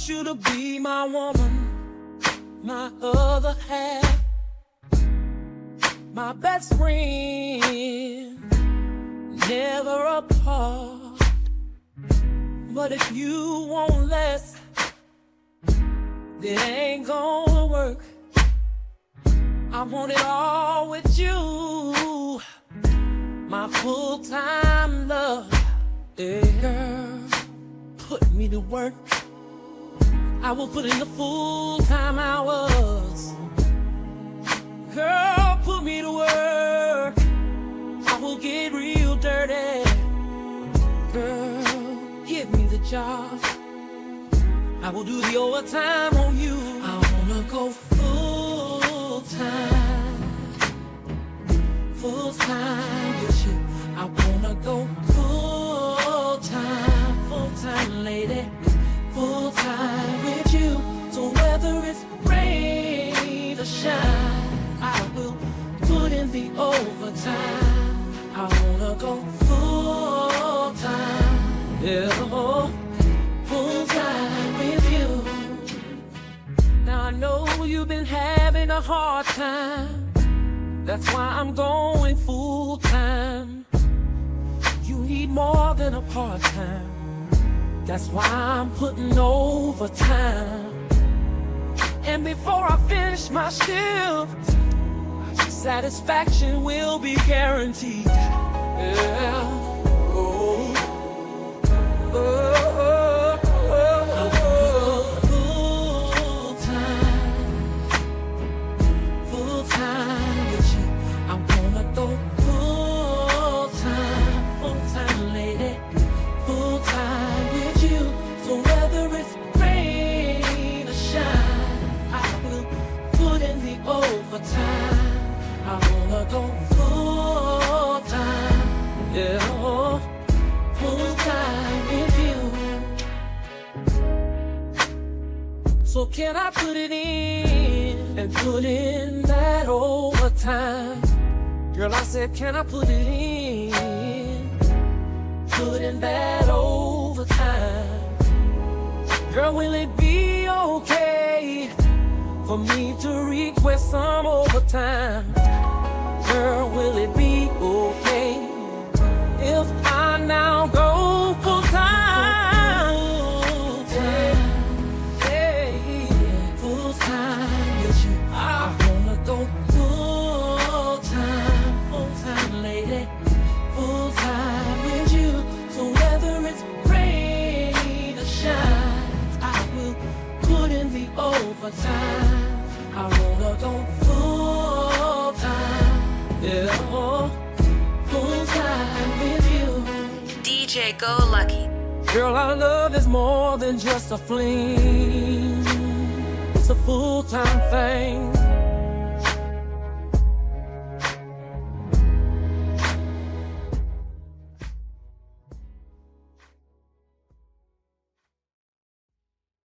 you to be my woman, my other half, my best friend, never apart. But if you want less, it ain't gonna work. I want it all with you, my full-time love. Yeah, girl, put me to work. I will put in the full-time hours. Girl, put me to work. I will get real dirty. Girl, give me the job. I will do the overtime on you. I wanna go full-time, full-time with you. I wanna go full-time, full-time lady, full-time with you. So whether it's rain or shine, I will put in the overtime. I wanna go full-time, yeah, full-time with you. Now I know you've been having a hard time. That's why I'm going full-time. You need more than a part-time. That's why I'm putting overtime. And before I finish my shift, satisfaction will be guaranteed. Yeah. Oh. Oh. I wanna go full-time, yeah, full-time with you. So can I put it in and put in that overtime? Girl, I said, can I put it in, put in that overtime? Girl, will it be okay for me to request some overtime? Girl, will it be okay if I now go full-time? Hey, full-time with you. I wanna go full-time, full-time lady, full-time with you. So whether it's rain or shine, I will put in the overtime. I wanna go full-time, yeah, full-time with you. DJ Go Lucky. Girl, our love is more than just a fling. It's a full-time thing.